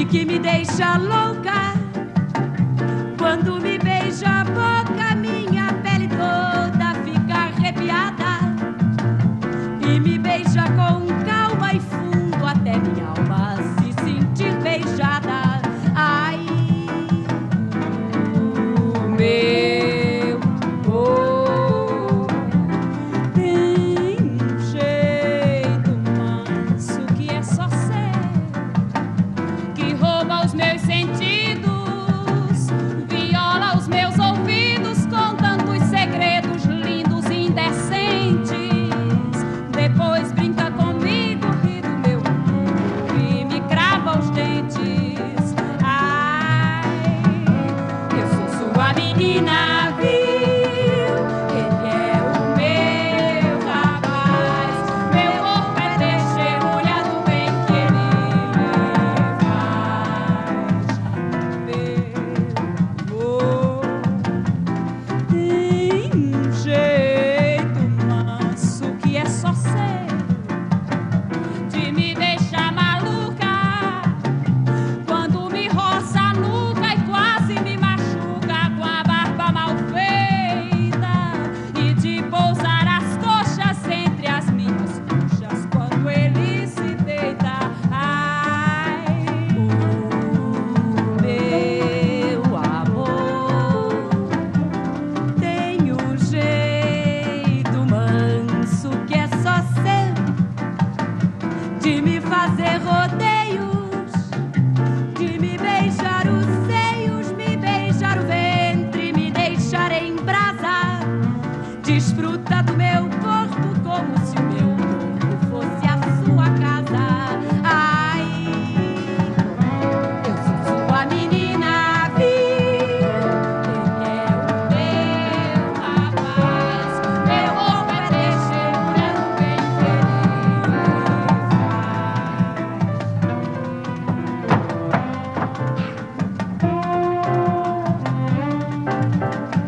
que me deixa louca. Quando me beija a boca, minha pele toda fica arrepiada. E me beija com calma e fundo até minha alma se sentir beijada. Ai, o meu amor tem um jeito manso que é só ser, que rouba os meus sentidos, viola os meus ouvidos com tantos segredos lindos e indecentes. Depois brinca comigo, ri do meu amor e me crava os dentes. Ai, eu sou sua menina, viu? Ele é o meu rapaz. Meu corpo é testemunha do bem que ele faz. Meu amor tem um jeito manso que é só ser, de me deixar maluca. Quando me roça a nuca e quase me machuca com a barba mal feita, e de pousar as coxas entre as minhas coxas quando ele se deita. Ai, o meu amor tem um jeito manso que é só ser, de me fazer rodeios, de me beijar os seios, me beijar o ventre, me deixar em brasa. Desfruta do meu corpo como se o meu corpo fosse a sua casa. Ai, eu sou sua menina, viu? Ele é o meu rapaz. Meu corpo é testemunha do bem que ele faz.